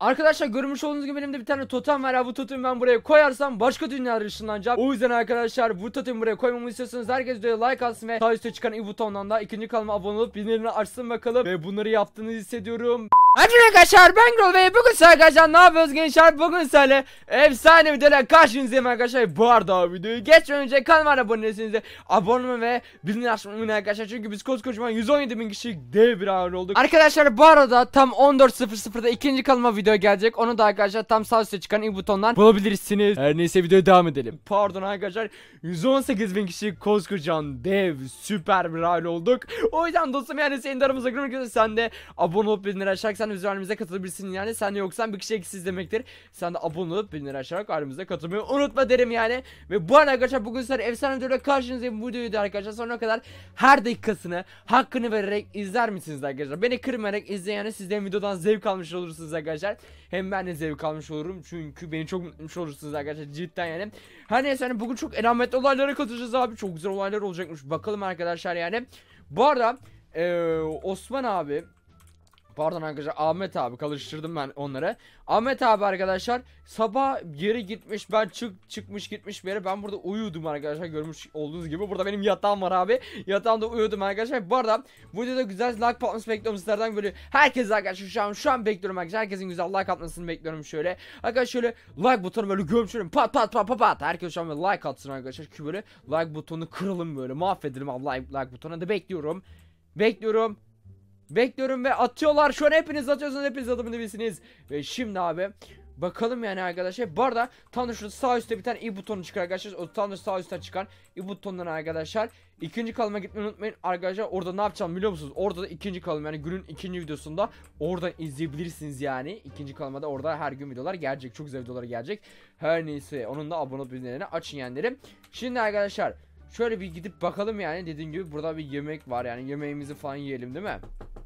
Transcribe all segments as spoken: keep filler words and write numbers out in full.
Arkadaşlar görmüş olduğunuz gibi elimde bir tane totem var ya, bu totemi ben buraya koyarsam başka dünyalara ışınlanacağım. O yüzden arkadaşlar bu totemi buraya koymamı istiyorsanız herkes videoya like atsın ve sağ üstte çıkan i butonundan da ikinci kanalıma abone olup bildirimleri açsın bakalım. Ve bunları yaptığını hissediyorum. Hadi arkadaşlar, ben Grol ve bugün size arkadaşlar ne yapıyoruz gençler? Bugün sizlerle efsane videolar karşınızdayım arkadaşlar. Bu arada videoyu geçmeden önce kanalıma abone değilseniz de abone olmayı ve bildirimleri açmayı unutmayın arkadaşlar. Çünkü biz koskocaman yüz on yedi bin kişilik dev bir aile olduk. Arkadaşlar bu arada tam on dört sıfır sıfırda ikinci kanalıma video gelecek. Onu da arkadaşlar tam sağ üstte çıkan i butondan bulabilirsiniz. Her neyse videoya devam edelim. Pardon arkadaşlar, yüz on sekiz bin kişilik koskocaman dev süper bir aile olduk. O yüzden dostum, yani senin de aramıza girmek üzere, sen de abone olup bildirimleri açarak sen de bizim ailemize katılabilirsin. Yani sen de yoksan bir kişi eksiz demektir. Sen de abone olup bildirimleri açarak ailemize katılmayı unutma derim yani. Ve bu arada arkadaşlar bugün sizler efsane videoyla karşınızdayım. Bu videoyu da arkadaşlar sonuna kadar her dakikasını hakkını vererek izler misiniz arkadaşlar? Beni kırmayarak izleyin, yani siz de videodan zevk almış olursunuz arkadaşlar. Hem ben de zevk almış olurum çünkü beni çok mutlu olursunuz arkadaşlar, cidden yani. Her neyse, hani bugün çok elametli olaylara katılacağız abi. Çok güzel olaylar olacakmış, bakalım arkadaşlar yani. Bu arada ee, Osman abi, pardon arkadaşlar, Ahmet abi, karıştırdım ben onları. Ahmet abi arkadaşlar sabah yere gitmiş, ben çık çıkmış gitmiş bir yere. Ben burada uyuyordum arkadaşlar, görmüş olduğunuz gibi. Burada benim yatağım var abi. Yatağımda uyuyordum arkadaşlar. Bu arada bu videoda güzel like patlaması bekliyorum sizlerden, böyle herkes arkadaşlar şu an şu an bekliyorum arkadaşlar. Herkesin güzel like atmasını bekliyorum şöyle. Arkadaşlar şöyle like butonu böyle gömüşelim, pat pat pat pat pat. Herkes şu an böyle like atsın arkadaşlar ki böyle like butonunu kıralım, böyle mahvedelim abi, like like butonunu da bekliyorum. Bekliyorum. Bekliyorum ve atıyorlar. Şu an hepiniz atıyorsunuz. Hepiniz adımını bilsiniz. Ve şimdi abi bakalım yani arkadaşlar. Bu arada tam da şurada sağ üstte bir tane i butonu çıkar arkadaşlar. O tam da sağ üstten çıkan i butonundan arkadaşlar ikinci kanalıma gitmeyi unutmayın arkadaşlar. Orada ne yapacağım biliyor musunuz? Orada da ikinci kanalım, yani günün ikinci videosunda oradan izleyebilirsiniz yani. İkinci kanalıma da orada her gün videolar gelecek. Çok güzel videolar gelecek. Her neyse, onun da abone olup bildirimlerini açın yani. Şimdi arkadaşlar şöyle bir gidip bakalım yani. Dediğim gibi burada bir yemek var, yani yemeğimizi falan yiyelim değil mi?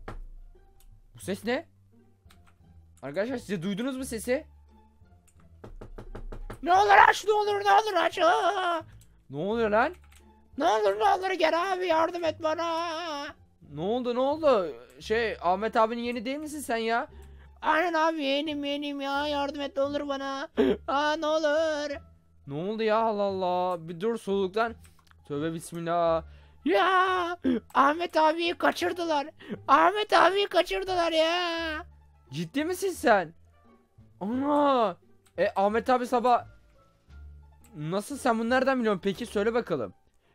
Bu ses ne? Arkadaşlar size duydunuz mu sesi? Ne olur aç, ne olur ne olur aç. Ne oluyor lan? Ne olur ne olur gel abi, yardım et bana. Ne oldu ne oldu? Şey, Ahmet abinin yeni değil misin sen ya? Aynen abi, yenim yenim ya, yardım et ne olur bana. Aa ne olur. Ne oldu ya, Allah Allah. Bir dur soluktan. Tövbe bismillah. Ya Ahmet abiyi kaçırdılar. Ahmet abiyi kaçırdılar ya. Ciddi misin sen? Ana. E Ahmet abi sabah. Nasıl, sen bunu nereden biliyorsun peki, söyle bakalım.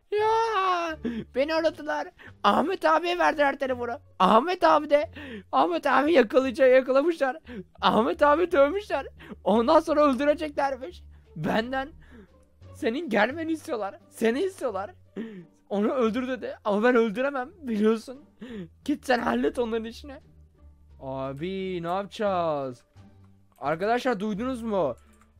Ya beni aradılar. Ahmet abiye verdiler telefonu. Ahmet abi de Ahmet abi yakalayacak, yakalamışlar. Ahmet abi dövmüşler. Ondan sonra öldüreceklermiş. Benden senin gelmeni istiyorlar. Seni istiyorlar. Onu öldür dedi ama ben öldüremem, biliyorsun. Git sen hallet onların işini. Abi ne yapacağız? Arkadaşlar duydunuz mu?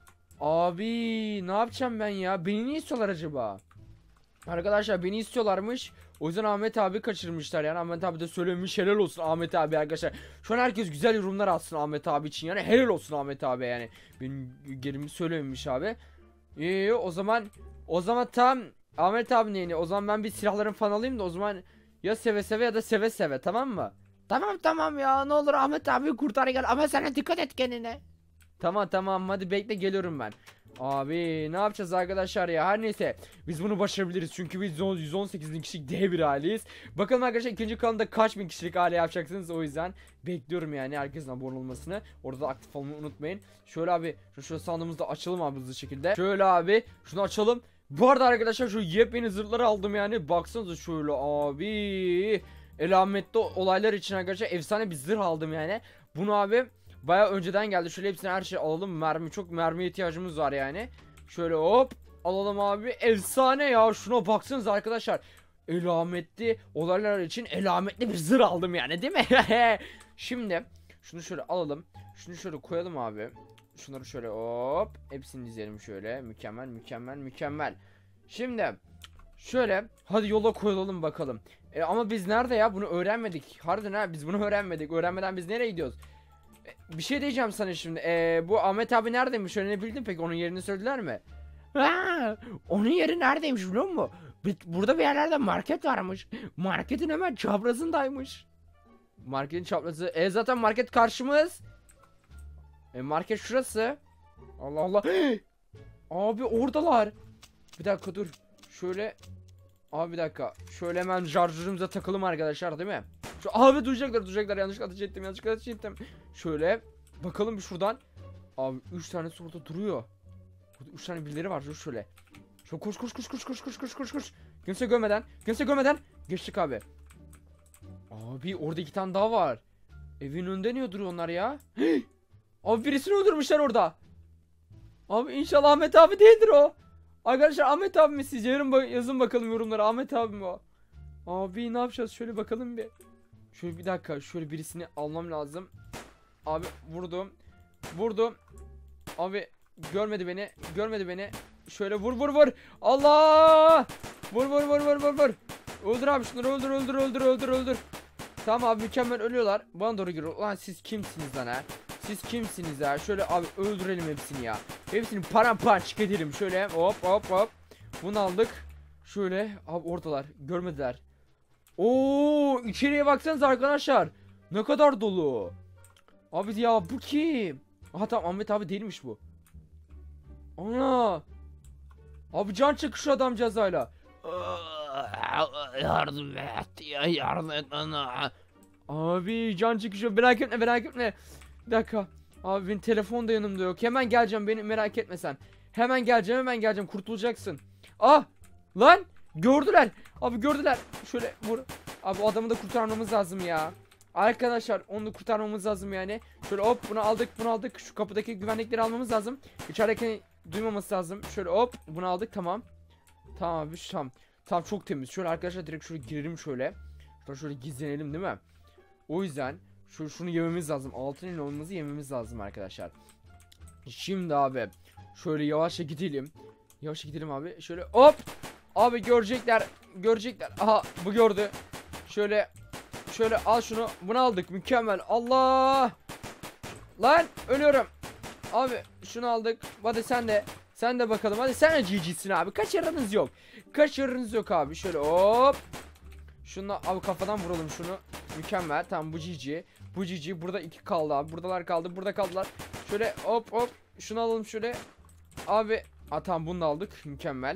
Abi ne yapacağım ben ya? Beni niye istiyorlar acaba? Arkadaşlar beni istiyorlarmış. O yüzden Ahmet abi kaçırmışlar yani. Ahmet abi de söylemiş, helal olsun Ahmet abi arkadaşlar. Şu an herkes güzel yorumlar atsın Ahmet abi için, yani helal olsun Ahmet abi yani. Benim gerimi söylememiş abi. İyi, o zaman o zaman tam Ahmet abi neyini? O zaman ben bir silahlarımı falan alayım da o zaman ya seve seve ya da seve seve, tamam mı? Tamam tamam ya, ne olur Ahmet abi kurtar gel, ama sana dikkat et kendine. Tamam tamam, hadi bekle, geliyorum ben. Abi ne yapacağız arkadaşlar ya, her neyse biz bunu başarabiliriz çünkü biz yüz on sekiz bin kişilik dev bir aileyiz. Bakalım arkadaşlar ikinci kanalda kaç bin kişilik aile yapacaksınız, o yüzden bekliyorum yani herkesin abone olmasını. Orada da aktif olmayı unutmayın. Şöyle abi şu, şu sandığımızı da açalım abi hızlı şekilde. Şöyle abi şunu açalım. Bu arada arkadaşlar şu yepyeni zırhları aldım yani, baksanıza şöyle abi. Elametli olaylar için arkadaşlar efsane bir zırh aldım yani. Bunu abi bayağı önceden geldi. Şöyle hepsini, her şey alalım. Mermi, çok mermiye ihtiyacımız var yani. Şöyle hop alalım abi. Efsane ya, şuna baksanıza arkadaşlar. Elametli olaylar için elametli bir zırh aldım yani, değil mi? Şimdi şunu şöyle alalım. Şunu şöyle koyalım abi. Şunları şöyle hop hepsini dizelim şöyle. Mükemmel mükemmel mükemmel. Şimdi şöyle hadi yola koyulalım bakalım. E, ama biz nerede ya, bunu öğrenmedik. Harbiden ha, biz bunu öğrenmedik. Öğrenmeden biz nereye gidiyoruz? E, bir şey diyeceğim sana şimdi. E, bu Ahmet abi neredeymiş, öğrenebildin peki, onun yerini söylediler mi? Ha, onun yeri neredeymiş biliyor musun? Burada bir yerlerde market varmış. Marketin hemen çaprazındaymış. Marketin çaprazı. E zaten market karşımız. E, market şurası. Allah Allah. Abi oradalar. Bir dakika dur. Şöyle. Abi bir dakika. Şöyle hemen şarjörümüze takalım arkadaşlar, değil mi? Şu abi duyacaklar duyacaklar. Yanlışlıkla ateş ettim. Yanlışlıkla ateş ettim. Şöyle. Bakalım bir şuradan. Abi üç tanesi orada duruyor. Burada üç tane birileri var. Dur şöyle. Şöyle koş koş koş koş koş koş koş koş koş. Kimse görmeden. Kimse görmeden. Geçtik abi. Abi orada iki tane daha var. Evin önünde niye duruyor onlar ya? Hey! Abi birisini öldürmüşler orada. Abi inşallah Ahmet abi değildir o. Arkadaşlar Ahmet abi mi sizce? Yarın ba yazın bakalım yorumlara. Ahmet abi mi o? Abi ne yapacağız? Şöyle bakalım bir. Şöyle bir dakika. Şöyle birisini almam lazım. Abi vurdum. Vurdum. Abi görmedi beni. Görmedi beni. Şöyle vur vur vur. Allah! Vur vur vur vur vur vur. Öldür abi şunları, öldür öldür öldür öldür öldür. Tamam abi mükemmel, ölüyorlar. Bana doğru geliyor. Lan siz kimsiniz lan ha? Siz kimsiniz ha? Şöyle abi öldürelim hepsini ya. Hepsini paramparça edelim. Şöyle hop hop hop. Bunu aldık. Şöyle abi oradalar. Görmediler. Oo, içeriye baksanız arkadaşlar. Ne kadar dolu. Abi ya bu kim? Aha tamam, Ahmet abi değilmiş bu. Ana. Abi can çekişiyor adamcağız hala. Yardım et ya, yardım et bana. Abi can çekişiyor, merak etme merak etme. Bir dakika. Abi benim telefon da yanımda yok. Hemen geleceğim, beni merak etme sen. Hemen geleceğim hemen geleceğim, kurtulacaksın. Ah lan gördüler. Abi gördüler. Şöyle vur. Abi o adamı da kurtarmamız lazım ya. Arkadaşlar onu da kurtarmamız lazım yani. Şöyle hop bunu aldık bunu aldık. Şu kapıdaki güvenlikleri almamız lazım. İçerideki duymaması lazım. Şöyle hop bunu aldık, tamam. Tamam abi tamam. Tamam çok temiz. Şöyle arkadaşlar direkt şöyle girelim şöyle. Şöyle, şöyle gizlenelim değil mi? O yüzden şu şunu yememiz lazım. Altın elmamızı yememiz lazım arkadaşlar. Şimdi abi şöyle yavaşça gidelim. Yavaşça gidelim abi. Şöyle hop. Abi görecekler. Görecekler. Aha bu gördü. Şöyle şöyle al şunu. Bunu aldık. Mükemmel. Allah. Lan ölüyorum. Abi şunu aldık. Hadi sen de. Sen de bakalım. Hadi sen de G G'sin abi. Kaçırınız yok. Kaçırınız yok abi. Şöyle hop. Şunu abi kafadan vuralım şunu. Mükemmel. Tamam bu G G. Bu G G. Burada iki kaldı abi. Buradalar kaldı. Burada kaldılar. Şöyle hop hop. Şunu alalım şöyle. Abi. Aa, tamam bunu da aldık. Mükemmel.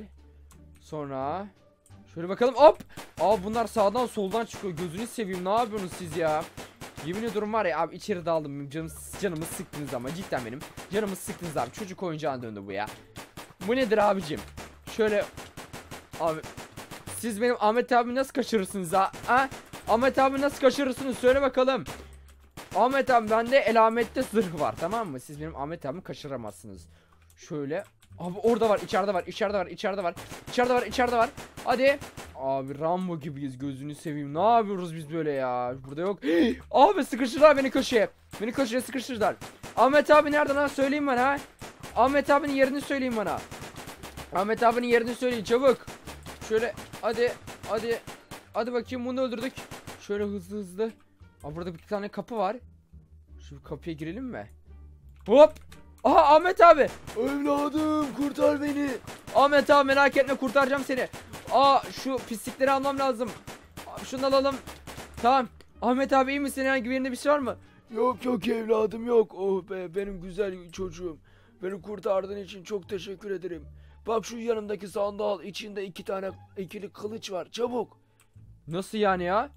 Sonra. Şöyle bakalım. Hop. Aa bunlar sağdan soldan çıkıyor. Gözünü seveyim. Ne yapıyorsunuz siz ya? Yemin ediyorum var ya abi içeri daldım. Canım, canımı sıktınız ama cidden benim. Canımı sıktınız abi. Çocuk oyuncağına döndü bu ya. Bu nedir abicim? Şöyle. Abi. Siz benim Ahmet abi nasıl kaçırırsınız ha? Ha? Ahmet abi nasıl kaçırırsınız? Söyle bakalım. Ahmet abi bende elamette zırh var, tamam mı? Siz benim Ahmet abimi kaçıramazsınız. Şöyle. Abi orada var, içeride var, içeride var, içeride var. İçeride var, içeride var. Hadi. Abi Rambo gibiyiz, gözünü seveyim. Ne yapıyoruz biz böyle ya? Burada yok. Abi sıkıştırdılar beni köşeye. Beni köşeye sıkıştırdılar. Ahmet abi nerede lan? Söyleyin bana ha. Ahmet abinin yerini söyleyin bana. Ahmet abinin yerini söyleyin çabuk. Şöyle hadi hadi. Hadi bakayım bunu öldürdük. Şöyle hızlı hızlı. Aa, burada bir tane kapı var. Şu kapıya girelim mi? Hop. Aha Ahmet abi. Evladım kurtar beni. Ahmet abi merak etme, kurtaracağım seni. Aa şu pislikleri almam lazım. Aa, şunu alalım. Tamam. Ahmet abi iyi misin? Herhangi bir yerinde bir şey var mı? Yok yok evladım yok. Oh be benim güzel çocuğum. Beni kurtardığın için çok teşekkür ederim. Bak şu yanımdaki sandığı al. İçinde iki tane ikili kılıç var. Çabuk. Nasıl yani ya?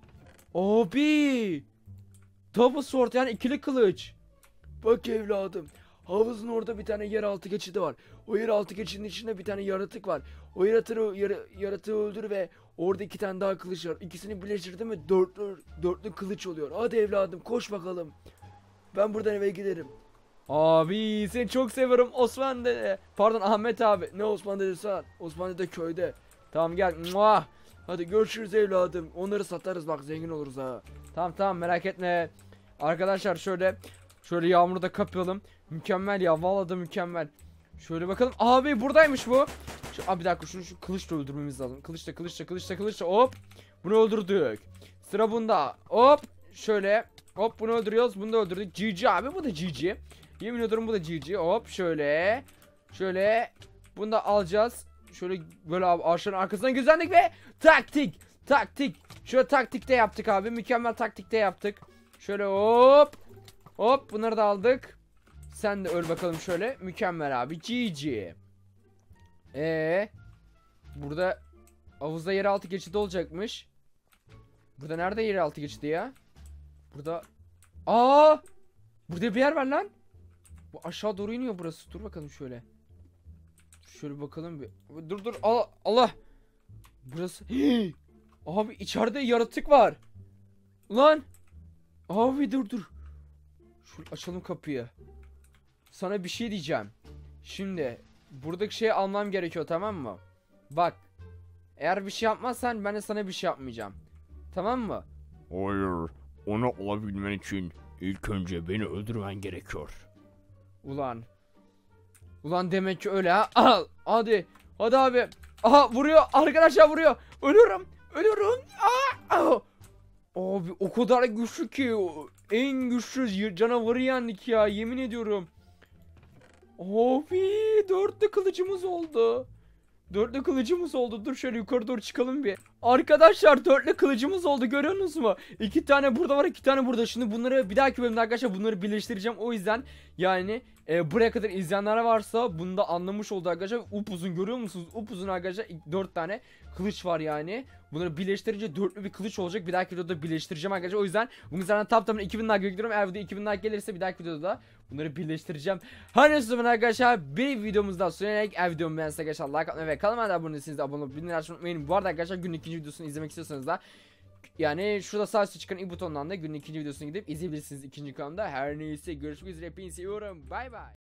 Abi. Double sword yani ikili kılıç. Bak evladım. Havuzun orada bir tane yeraltı geçidi var. O yeraltı geçidinin içinde bir tane yaratık var. O yaratığı, yara, yaratığı öldür ve orada iki tane daha kılıç var. İkisini birleştirdim mi dörtlü, dörtlü kılıç oluyor. Hadi evladım koş bakalım. Ben buradan eve giderim. Abi seni çok seviyorum Osman dede. Pardon Ahmet abi. Ne Osman dedi sen? Osman dede köyde. Tamam gel. Muah. Hadi görüşürüz evladım. Onları satarız bak, zengin oluruz ha. Tamam tamam merak etme. Arkadaşlar şöyle şöyle yağmuru da kapayalım. Mükemmel ya, vallahi da mükemmel. Şöyle bakalım. Abi buradaymış bu. Şu, abi bir dakika şunu şu kılıçla öldürmemiz lazım. Kılıçla kılıçla kılıçla kılıçla hop. Bunu öldürdük. Sıra bunda. Hop. Şöyle. Hop bunu öldürüyoruz. Bunu da öldürdük. G G abi, bu da G G. Yemin ediyorum bu da G G. Hop şöyle. Şöyle. Bunu da alacağız. Şöyle böyle abi ağaçların arkasından gizlendik ve taktik. Taktik. Şöyle taktikte yaptık abi. Mükemmel taktikte yaptık. Şöyle hop. Hop bunları da aldık. Sen de öl bakalım şöyle. Mükemmel abi. G G. Eee burada havuzda yeraltı geçidi olacakmış. Burada nerede yeraltı geçidi ya? Burada. Aa! Burada bir yer var lan. Bu aşağı doğru iniyor burası. Dur bakalım şöyle. Şöyle bakalım bir. Dur dur. Allah Allah. Burası. Hii! Abi içeride yaratık var. Ulan. Abi dur dur. Şöyle açalım kapıyı. Sana bir şey diyeceğim. Şimdi buradaki şeyi almam gerekiyor, tamam mı? Bak. Eğer bir şey yapmazsan ben de sana bir şey yapmayacağım. Tamam mı? Hayır, onu alabilmen için ilk önce beni öldürmen gerekiyor. Ulan. Ulan demek ki öyle ha. Al. Hadi. Hadi abi. Aha vuruyor. Arkadaşlar vuruyor. Ölüyorum. Ölüyorum. Aa, aa. Abi o kadar güçlü ki. En güçlü canavarı yendik ya. Yemin ediyorum. Abi dörtlü kılıcımız oldu. Dörtlü kılıcımız oldu. Dur şöyle yukarı doğru çıkalım bir. Arkadaşlar dörtlü kılıcımız oldu, görüyorsunuz mu? İki tane burada var, iki tane burada. Şimdi bunları bir dahaki bölümde arkadaşlar bunları birleştireceğim. O yüzden yani e, buraya kadar izleyenler varsa bunu da anlamış oldu arkadaşlar. Upuzun, görüyor musunuz? Upuzun arkadaşlar dört tane kılıç var yani. Bunları birleştirince dörtlü bir kılıç olacak. Bir dahaki videoda birleştireceğim arkadaşlar. O yüzden bunu zaten tam tamına iki bin like bekliyorum. Eğer video iki bin like gelirse bir dahaki videoda bunları birleştireceğim. Hani zaman arkadaşlar bir videomuzdan sonra eğer videomu beğense arkadaşlar like atmayı ve kanalıma da abone değilseniz de abone olup bildirimleri açmayı unutmayın. Bu arada arkadaşlar günün ikinci videosunu izlemek istiyorsanız da yani şurada sağ üstte çıkan i butonundan da günün ikinci videosunu gidip izleyebilirsiniz ikinci kanalda. Her neyse görüşmek üzere, hepinizi seviyorum. Bay bay.